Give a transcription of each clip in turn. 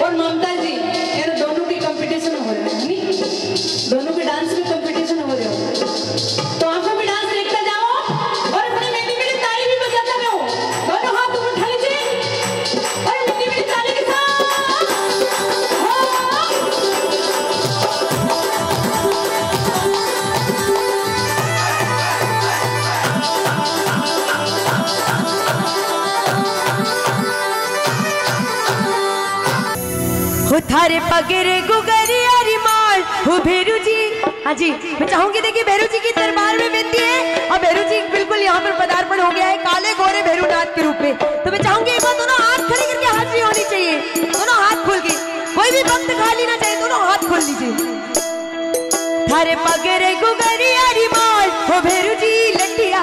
और ममता जी, ये दोनों की कंपटीशन हो रहा है नहीं? दोनों के डांस में कंपटीशन हो रहा है, तो आपको भी डांस देखते जाओ और अपनी मेरी मेरी ताली भी बजाते रहो। दोनों हाथ ऊपर उठा लीजिए और मेरी मेरी ताली के साथ थारे पगेरे गुगरिया रिमाल हो भेरू जी। हाँ जी, मैं चाहूंगी देखिए भेरू जी की दरबार में बेनती है और भेरू जी बिल्कुल यहाँ पर पदार्पण हो गया है काले गोरे भेरूनाथ के रूप में। तो मैं चाहूंगी एक बार दोनों हाथ खड़े करके हाजिरी होनी चाहिए, दोनों हाथ खोल के, कोई भी भक्त खाली ना चाहिए, दोनों हाथ खोल लीजिए। थारे पगेरे गुगरिया रिमाल हो भेरू जी लटिया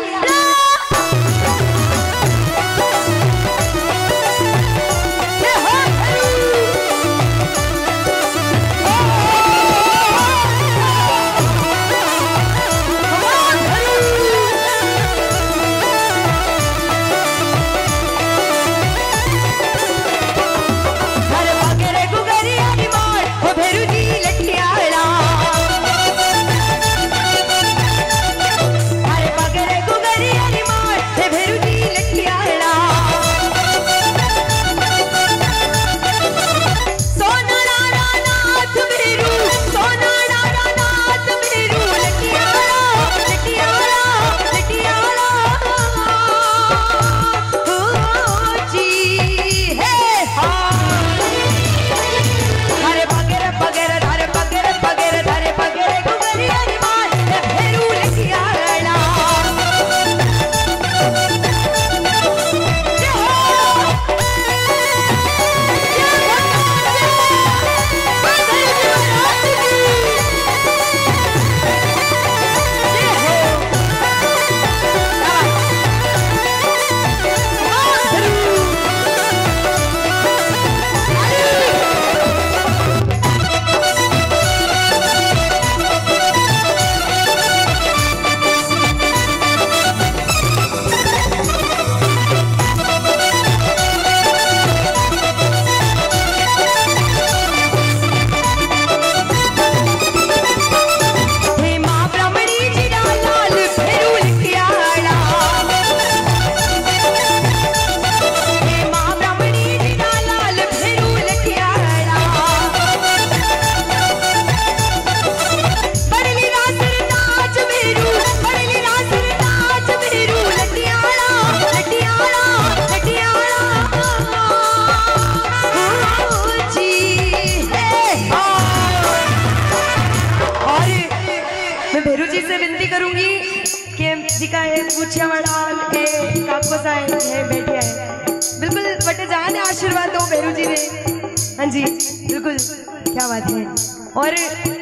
बैठे हैं बिल्कुल बटे जान आशीर्वाद दो भेरू जी ने। हाँ जी बिल्कुल, क्या बात है। और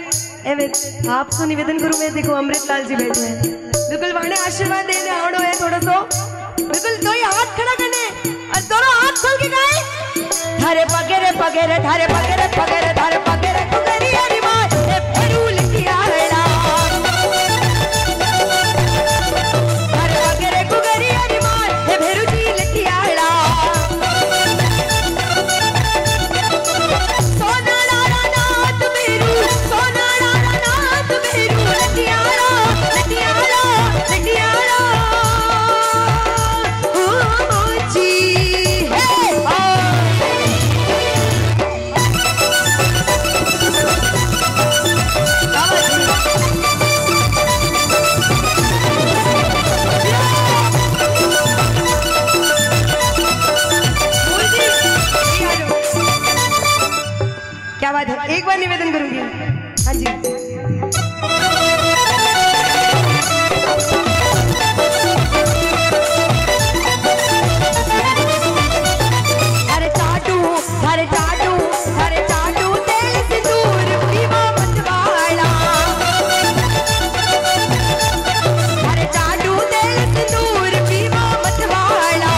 आपको निवेदन करूं मैं, देखो अमृतलाल जी बैठे हैं, बिल्कुल वाणे आशीर्वाद देने आवड़ो है थोड़ा सो, बिल्कुल दो ही हाथ खड़ा करने और दोनों हाथ खोल के गाए थारे पगेरे पगेरे थारे पगेरे पगेरे थारे पगेरे कुगरिया रिमाल ए भेरू लिखिया हेड़ा थारे पगेरे कुगरिया रिमाल ए भेरू जी लिखिया हेड़ा सोना लाला नाथ भेरू सोना लाला नाथ भेरू लटियाला लटियाला लटियाला ओ जी हे क्या बात है। एक बार निवेदन करूंगी। हाँ जी अरे चाटू अरे चाटू अरे चाटू तेल सिंदूर पीवा मत वाला अरे चाटू तेल सिंदूर पीवा मत वाला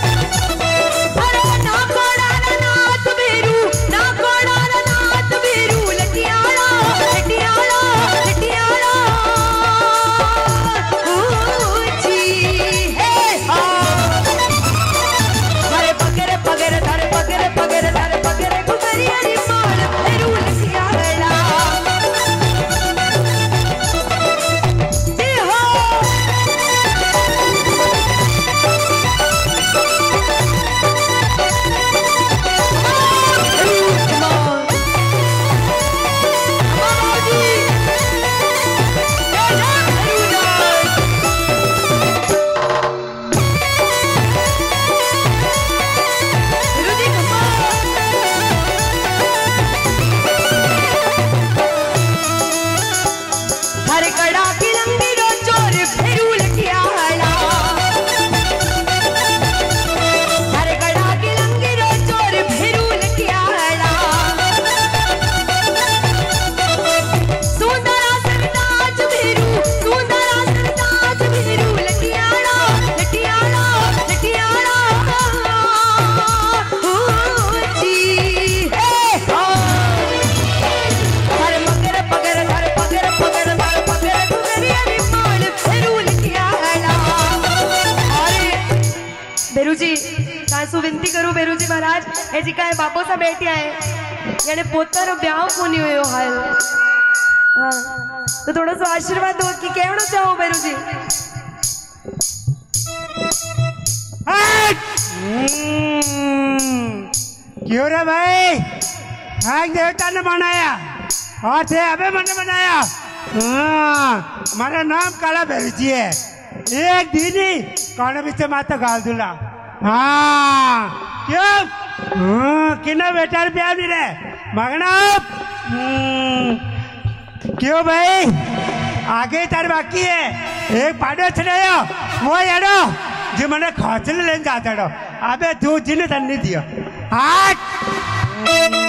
अरे ना कोड़ा नाथ भेरू ना कोड़ा नाथ भेरू जी महाराज ए जी का बापो सा बैठिया है यानी पोतानो ब्याह कोनी हुयो हाल हाँ तो थोड़ा सा आशीर्वाद दो कि केवड़ो चाहो बेरू जी क्यों रे भाई नाग देवता ने बनाया और थे अबे मैंने बनाया हमारा नाम काला भैरजी है एक दिन ही कौन भी माता गाल दूला हाँ क्यों किन्ना बेटा प्यार नहीं रहे मगना क्यों भाई आगे तार बाकी है एक पाडो छड़ायो वो यारो जो मैंने खर्च लेने जाता अबे तू जिन्हें धन्य दिया आज